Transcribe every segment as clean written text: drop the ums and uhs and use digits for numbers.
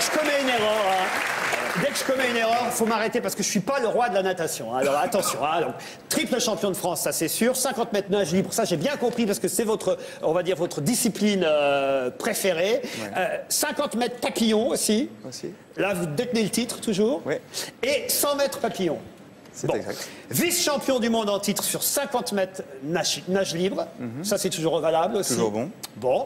que je commets une erreur, dès que je commets une erreur, il faut m'arrêter parce que je ne suis pas le roi de la natation. Alors attention, donc, triple champion de France, ça c'est sûr. 50 mètres nage libre, ça j'ai bien compris parce que c'est votre, on va dire, votre discipline préférée. Ouais. 50 mètres papillon aussi. Là, vous détenez le titre toujours. Oui. Et 100 mètres papillon. C'est exact. Vice-champion du monde en titre sur 50 mètres nage libre. Ça c'est toujours valable aussi. Toujours bon. Bon.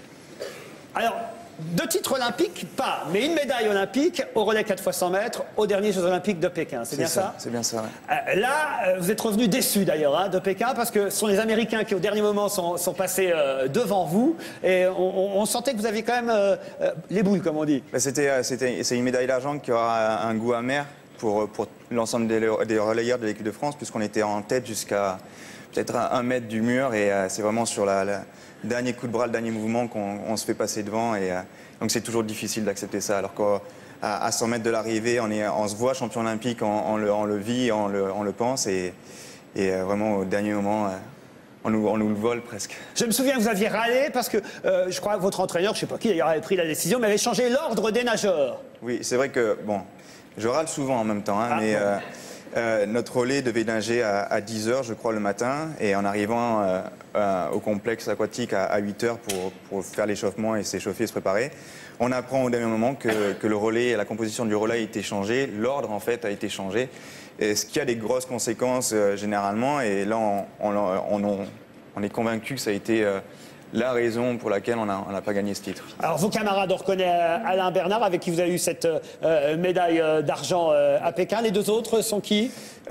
Alors, de titres olympiques, pas, mais une médaille olympique au relais 4 x 100 mètres aux derniers Jeux olympiques de Pékin. C'est bien ça? C'est bien ça, ouais. Là, vous êtes revenu déçu d'ailleurs de Pékin parce que ce sont les Américains qui au dernier moment sont passés devant vous et on sentait que vous aviez quand même les boules, comme on dit. Bah, c'est une médaille d'argent qui aura un goût amer pour l'ensemble des relayeurs de l'équipe de France, puisqu'on était en tête jusqu'à peut-être 1 mètre du mur et c'est vraiment sur le dernier coup de bras, le dernier mouvement qu'on se fait passer devant et donc c'est toujours difficile d'accepter ça, alors qu'à 100 mètres de l'arrivée, on se voit champion olympique, on le vit, on le pense et vraiment au dernier moment, on nous le vole presque. Je me souviens que vous aviez râlé parce que je crois que votre entraîneur, je ne sais pas qui d'ailleurs avait pris la décision, mais avait changé l'ordre des nageurs. Oui, c'est vrai que, bon, je râle souvent en même temps, mais notre relais devait nager à 10 h, je crois, le matin, et en arrivant au complexe aquatique à 8 h pour faire l'échauffement et s'échauffer et se préparer, on apprend au dernier moment que le relais, la composition du relais a été changée, l'ordre en fait a été changé, et ce qui a des grosses conséquences généralement, et là on est convaincu que ça a été la raison pour laquelle on n'a pas gagné ce titre. Alors vos camarades, on reconnaît Alain Bernard avec qui vous avez eu cette médaille d'argent à Pékin. Les deux autres sont qui?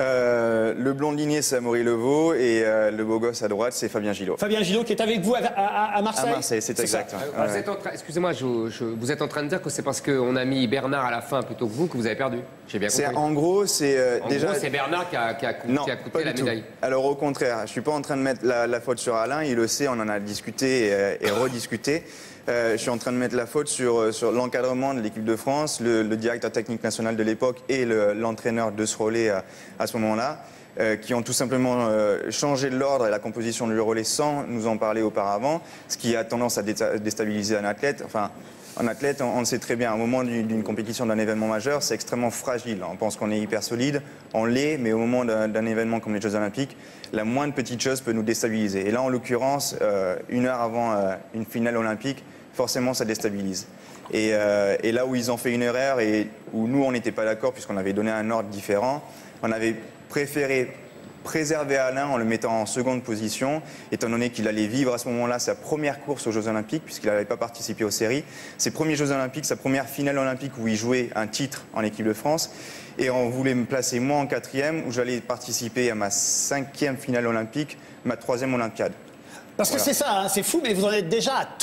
Le blondinier, c'est Amaury Levaux et le beau gosse à droite, c'est Fabien Gillot. Fabien Gillot qui est avec vous à Marseille? À Marseille, c'est exact. Excusez-moi, vous êtes en train de dire que c'est parce qu'on a mis Bernard à la fin plutôt que vous avez perdu? J'ai bien compris. En gros, c'est déjà... c'est Bernard qui a coûté la médaille. Alors au contraire, je ne suis pas en train de mettre la faute sur Alain, il le sait, on en a discuté et rediscuté. Je suis en train de mettre la faute sur l'encadrement de l'équipe de France, le directeur technique national de l'époque et l'entraîneur de ce relais à ce moment-là, qui ont tout simplement changé l'ordre et la composition du relais sans nous en parler auparavant, ce qui a tendance à déstabiliser un athlète. Enfin, un athlète, on le sait très bien, au moment d'une compétition, d'un événement majeur, c'est extrêmement fragile. On pense qu'on est hyper solide, on l'est, mais au moment d'un événement comme les Jeux Olympiques, la moindre petite chose peut nous déstabiliser. Et là, en l'occurrence, 1 heure avant une finale olympique, forcément, ça déstabilise. Et là où ils ont fait une erreur et où nous, on n'était pas d'accord, puisqu'on avait donné un ordre différent, on avait préféré préserver Alain en le mettant en seconde position, étant donné qu'il allait vivre à ce moment-là sa première course aux Jeux Olympiques, puisqu'il n'avait pas participé aux séries, ses premiers Jeux Olympiques, sa première finale olympique où il jouait un titre en équipe de France. Et on voulait me placer moi en 4e, où j'allais participer à ma 5e finale olympique, ma 3e Olympiade. Parce que c'est ça, hein, c'est fou, mais vous en êtes déjà à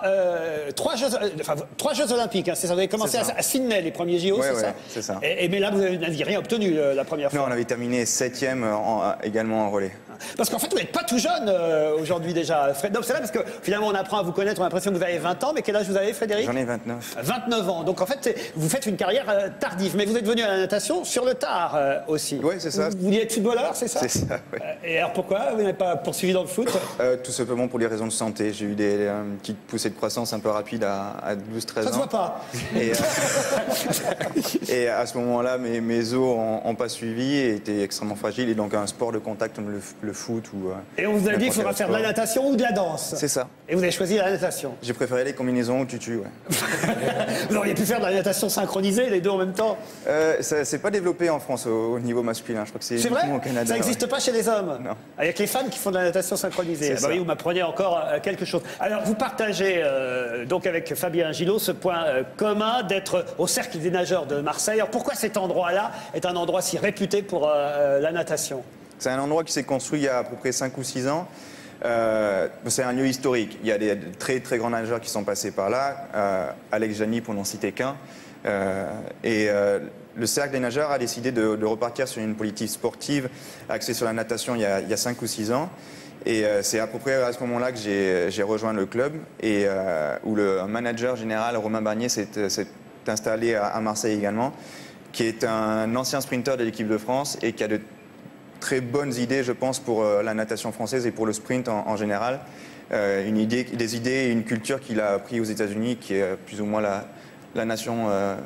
3 Jeux Olympiques. Hein, ça, vous avez commencé à Sydney, les premiers JO, c'est ça? C'est ça. Mais là, vous n'aviez rien obtenu la première fois. Non, on avait terminé 7e également en relais. Parce qu'en fait, vous n'êtes pas tout jeune aujourd'hui déjà, Fred. C'est vrai, parce que finalement, on apprend à vous connaître, on a l'impression que vous avez 20 ans, mais quel âge vous avez, Frédéric? J'en ai 29. 29 ans. Donc en fait, vous faites une carrière tardive, mais vous êtes venu à la natation sur le tard aussi. Oui, c'est ça. Vous vouliez être footballeur, c'est ça? C'est ça, oui. Et alors pourquoi vous n'avez pas poursuivi dans le foot? Tout simplement pour des raisons de santé. J'ai eu une petite poussée de croissance un peu rapide à 12-13 ans. Ça se voit pas. Et à ce moment-là, mes os n'ont pas suivi et étaient extrêmement fragiles. Et donc un sport de contact comme le foot ou... Et on vous a dit qu'il faudra faire de la natation ou de la danse. C'est ça. Et vous avez choisi la natation. J'ai préféré les combinaisons au tutu, ouais. Vous auriez pu faire de la natation synchronisée, les deux en même temps. C'est pas développé en France au niveau masculin. Je crois que c'est vrai au Canada. Ça n'existe pas chez les hommes. Non. Il y a que les femmes qui font de la natation synchronisée. Bah oui, vous m'apprenez encore quelque chose. Alors, vous partagez donc avec Fabien Gillot ce point commun d'être au Cercle des nageurs de Marseille. Alors, pourquoi cet endroit-là est un endroit si réputé pour la natation? C'est un endroit qui s'est construit il y a à peu près 5 ou 6 ans. C'est un lieu historique. Il y a des très très grands nageurs qui sont passés par là. Alex Jani, pour n'en citer qu'un. Le Cercle des nageurs a décidé de repartir sur une politique sportive axée sur la natation il y a 5 ou 6 ans. Et c'est à peu près à ce moment-là que j'ai rejoint le club et où le manager général, Romain Barnier, s'est installé à Marseille également, qui est un ancien sprinter de l'équipe de France et qui a de très bonnes idées, je pense, pour la natation française et pour le sprint en général. Des idées et une culture qu'il a appris aux États-Unis qui est plus ou moins la nation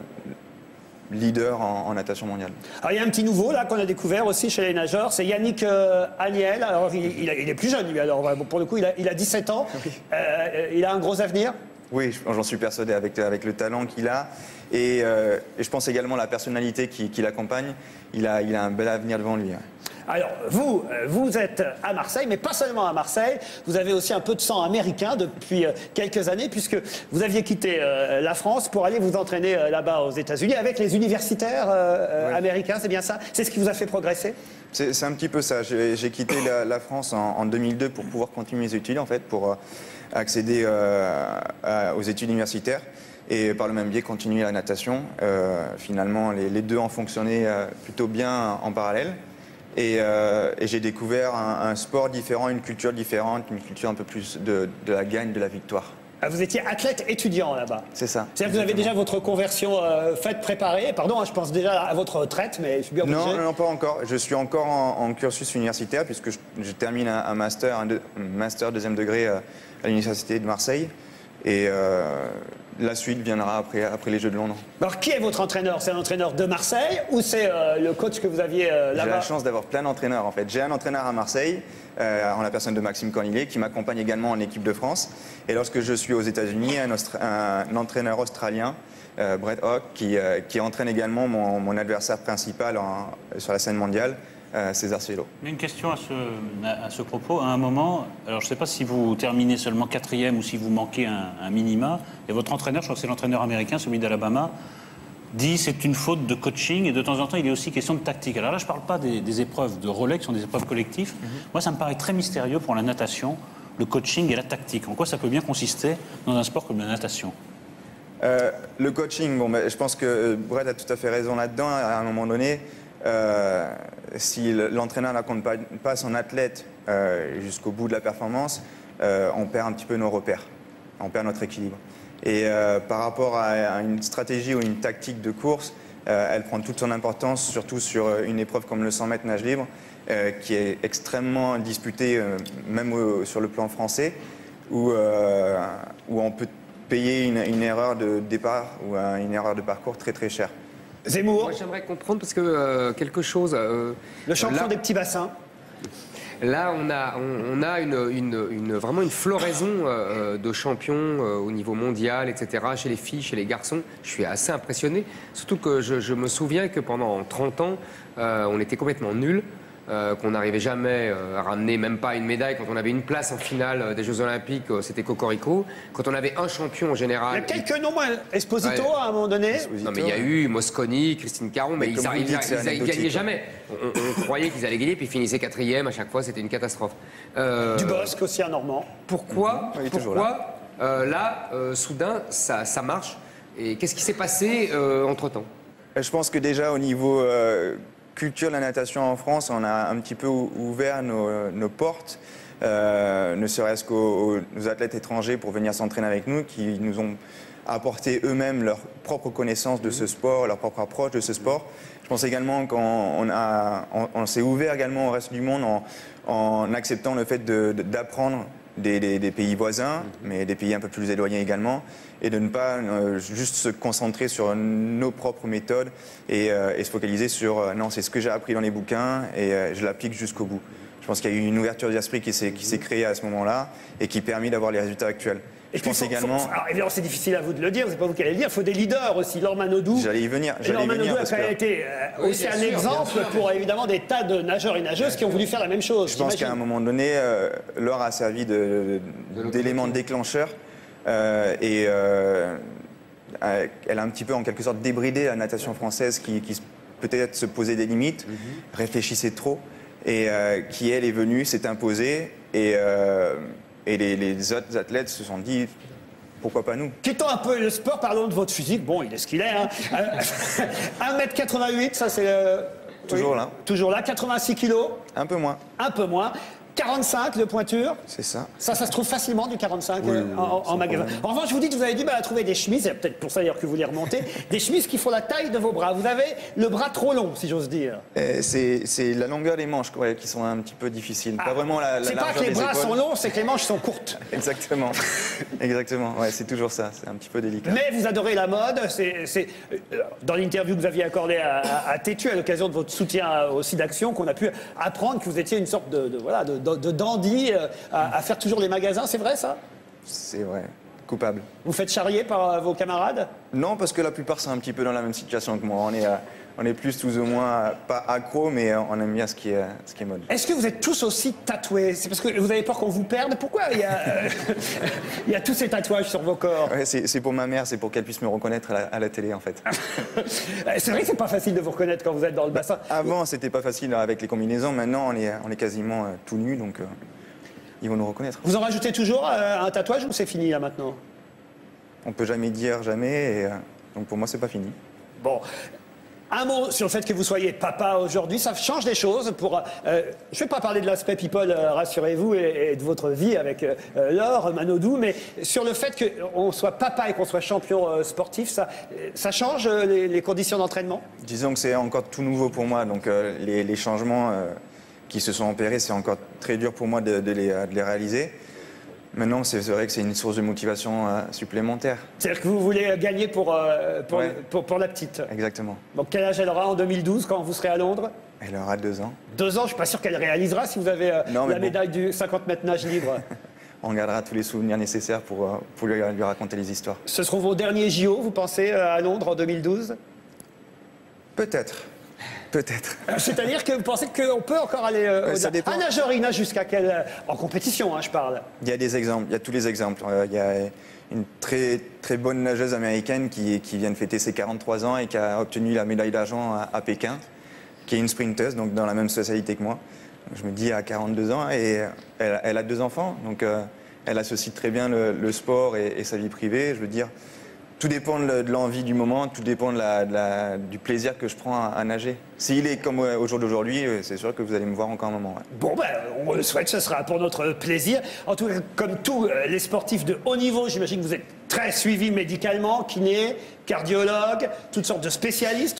leader en natation mondiale. Alors, il y a un petit nouveau là qu'on a découvert aussi chez les nageurs, c'est Yannick Aniel. Alors il est plus jeune lui, alors bon, pour le coup il a 17 ans. Il a un gros avenir. Oui, j'en suis persuadé avec le talent qu'il a et je pense également la personnalité qui l'accompagne. Il a un bel avenir devant lui. Alors, vous êtes à Marseille, mais pas seulement à Marseille. Vous avez aussi un peu de sang américain depuis quelques années, puisque vous aviez quitté la France pour aller vous entraîner là-bas aux États-Unis avec les universitaires américains, c'est bien ça? C'est ce qui vous a fait progresser? C'est un petit peu ça. J'ai quitté la France en 2002 pour pouvoir continuer mes études, en fait, pour accéder aux études universitaires et par le même biais continuer la natation. Finalement, les deux ont fonctionné plutôt bien en parallèle. Et j'ai découvert un sport différent, une culture différente, une culture un peu plus de la gagne, de la victoire. Ah, vous étiez athlète étudiant là-bas? C'est ça. C'est-à-dire que vous avez déjà votre conversion faite, préparée? Pardon, hein, je pense déjà à votre retraite, mais je suis bien obligé. Non, pas encore. Je suis encore en cursus universitaire puisque je termine un master deuxième degré à l'Université de Marseille. Et la suite viendra après les Jeux de Londres. Alors, qui est votre entraîneur? C'est l'entraîneur de Marseille ou c'est le coach que vous aviez là-bas? J'ai la chance d'avoir plein d'entraîneurs, en fait. J'ai un entraîneur à Marseille, en la personne de Maxime Cornillet, qui m'accompagne également en équipe de France. Et lorsque je suis aux États-Unis, un entraîneur australien, Brett Hawke, qui entraîne également mon adversaire principal sur la scène mondiale, César Cielo. Une question à ce propos. À un moment, alors je ne sais pas si vous terminez seulement 4e ou si vous manquez un minima, et votre entraîneur, je crois que c'est l'entraîneur américain, celui d'Alabama, dit c'est une faute de coaching et de temps en temps il est aussi question de tactique. Alors là je ne parle pas des épreuves de relais qui sont des épreuves collectives. Moi ça me paraît très mystérieux pour la natation, le coaching et la tactique. En quoi ça peut bien consister dans un sport comme la natation? Le coaching, je pense que Brett a tout à fait raison là-dedans. À un moment donné, si l'entraîneur n'accompagne pas son athlète jusqu'au bout de la performance, on perd un petit peu nos repères, on perd notre équilibre. Et par rapport à une stratégie ou une tactique de course, elle prend toute son importance, surtout sur une épreuve comme le 100 mètres nage libre, qui est extrêmement disputée, même sur le plan français, où on peut payer une erreur de départ ou une erreur de parcours très très chère. Zemmour. Moi, j'aimerais comprendre parce que quelque chose. Le champion là, des petits bassins. Là, on a vraiment une floraison de champions au niveau mondial, etc. Chez les filles, chez les garçons. Je suis assez impressionné. Surtout que je me souviens que pendant 30 ans, on était complètement nuls. Qu'on n'arrivait jamais à ramener même pas une médaille. Quand on avait une place en finale des Jeux Olympiques, c'était cocorico. Quand on avait un champion en général... Il y a quelques noms, Esposito à un moment donné. Non mais il y a eu Mosconi, Christine Caron, mais ils gagnaient jamais. On croyait qu'ils allaient gagner, puis ils finissaient 4e, à chaque fois c'était une catastrophe. Dubosc aussi un Normand. Pourquoi là, soudain, ça marche? Et qu'est-ce qui s'est passé entre-temps? Je pense que déjà au niveau... culture de la natation en France, on a un petit peu ouvert nos portes, ne serait-ce qu'aux athlètes étrangers pour venir s'entraîner avec nous, qui nous ont apporté eux-mêmes leur propre connaissance de ce sport, leur propre approche de ce sport. Je pense également qu'on s'est ouvert également au reste du monde en acceptant le fait d'apprendre des pays voisins, mais des pays un peu plus éloignés également, et de ne pas juste se concentrer sur nos propres méthodes et se focaliser sur non, c'est ce que j'ai appris dans les bouquins et je l'applique jusqu'au bout. Je pense qu'il y a eu une ouverture d'esprit qui s'est créée à ce moment-là et qui a permis d'avoir les résultats actuels. Et je pense également... alors évidemment, c'est difficile à vous de le dire, c'est pas vous qui allez le dire, il faut des leaders aussi. Laure Manodou. J'allais y venir. Laure Manodou a quand même été aussi un exemple pour évidemment des tas de nageurs et nageuses qui ont voulu faire la même chose. Je pense qu'à un moment donné, Laure a servi d'élément déclencheur et elle a un petit peu en quelque sorte débridé la natation française qui peut-être se posait des limites, réfléchissait trop et qui elle est venue, s'est imposée et les autres athlètes se sont dit, pourquoi pas nous? Quittons un peu le sport, parlons de votre physique. Bon, il est ce qu'il est. Hein. 1m88, ça c'est... Toujours oui, là. Toujours là. 86 kilos. Un peu moins. Un peu moins. 45 de pointure. C'est ça. Ça se trouve facilement du 45 en sans magasin. problème. En revanche, vous dites que vous avez du mal à trouver des chemises, c'est peut-être pour ça d'ailleurs que vous les remontez, des chemises qui font la taille de vos bras. Vous avez le bras trop long, si j'ose dire. C'est la longueur des manches qui sont un petit peu difficiles. Pas vraiment la C'est largeur pas que les des bras épaules. sont longs, c'est que les manches sont courtes. Exactement. Exactement. Ouais, c'est toujours ça. C'est un petit peu délicat. Mais vous adorez la mode. Dans l'interview que vous aviez accordée à Tétu, à l'occasion de votre soutien aussi d'Action, qu'on a pu apprendre que vous étiez une sorte de dandy à faire toujours les magasins. C'est vrai, ça? C'est vrai. Coupable. Vous faites charrier par vos camarades? Non, parce que la plupart sont un petit peu dans la même situation que moi. On est plus tous ou moins, pas accro, mais on aime bien ce qui est mode. Est-ce que vous êtes tous aussi tatoués? C'est parce que vous avez peur qu'on vous perde? Pourquoi il y a tous ces tatouages sur vos corps? Ouais, c'est pour ma mère, c'est pour qu'elle puisse me reconnaître à la télé, en fait. C'est vrai que c'est pas facile de vous reconnaître quand vous êtes dans le bassin. Avant, c'était pas facile avec les combinaisons. Maintenant, on est quasiment tout nus, donc ils vont nous reconnaître. Vous en rajoutez toujours un tatouage ou c'est fini là maintenant? On peut jamais dire jamais, et donc pour moi, c'est pas fini. Bon. Un mot sur le fait que vous soyez papa aujourd'hui, ça change des choses. Je ne vais pas parler de l'aspect people, rassurez-vous, et de votre vie avec Laure Manodou, mais sur le fait qu'on soit papa et qu'on soit champion sportif, ça change les conditions d'entraînement? Disons que c'est encore tout nouveau pour moi, donc les changements qui se sont opérés, c'est encore très dur pour moi de les réaliser. Maintenant, c'est vrai que c'est une source de motivation supplémentaire. C'est-à-dire que vous voulez gagner pour la petite? Exactement. Donc quel âge elle aura en 2012 quand vous serez à Londres? Elle aura 2 ans. 2 ans, je ne suis pas sûr qu'elle réalisera si vous avez la médaille du 50 mètres nage libre. On gardera tous les souvenirs nécessaires pour lui raconter les histoires. Ce seront vos derniers JO, vous pensez, à Londres en 2012? Peut-être. Peut-être. C'est-à-dire que vous pensez qu'on peut encore aller ça dépend. un nageur, il nage jusqu'à quel... En compétition, je parle. Il y a des exemples, il y a tous les exemples. Il y a une très, très bonne nageuse américaine qui vient de fêter ses 43 ans et qui a obtenu la médaille d'argent à Pékin, qui est une sprinteuse, donc dans la même spécialité que moi. Donc, je me dis à 42 ans et elle a 2 enfants, donc elle associe très bien le sport et sa vie privée. Je veux dire, tout dépend de l'envie du moment, tout dépend du plaisir que je prends à nager. S'il est comme au jour d'aujourd'hui, c'est sûr que vous allez me voir encore un moment. Ouais. Bon, on le souhaite, ce sera pour notre plaisir. En tout cas, comme tous les sportifs de haut niveau, j'imagine que vous êtes très suivi médicalement, kiné, cardiologue, toutes sortes de spécialistes.